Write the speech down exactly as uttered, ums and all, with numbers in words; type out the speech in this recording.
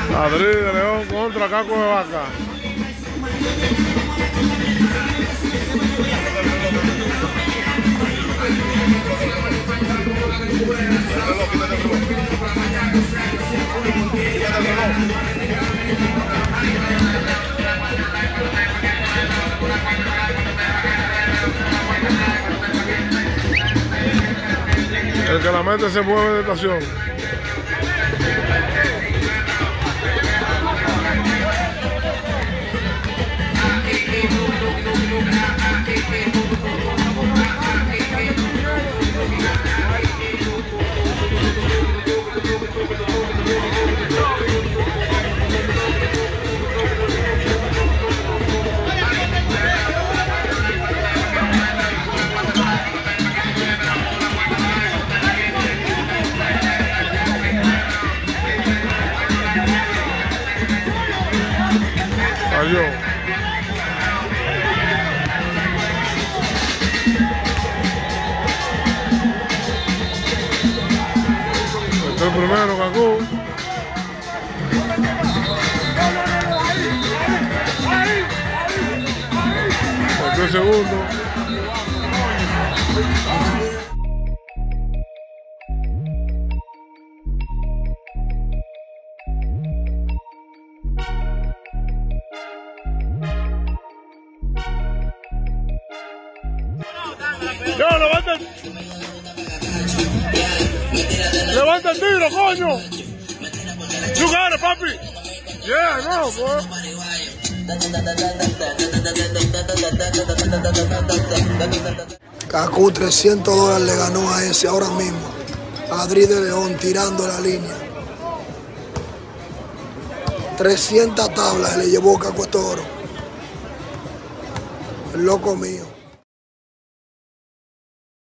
Adri de León contra Caco de Vaca. El que la mete se mueve de estación. Adiós. Este el primero, Cancún. Este el segundo. ¡Yo, levanta el... ¡Levanta el tiro, coño! ¡You got it, papi! ¡Yeah, no, boy! Cacu trescientos dólares le ganó a ese ahora mismo. Adri de León tirando la línea. trescientas tablas le llevó Cacu a Toro. El loco mío.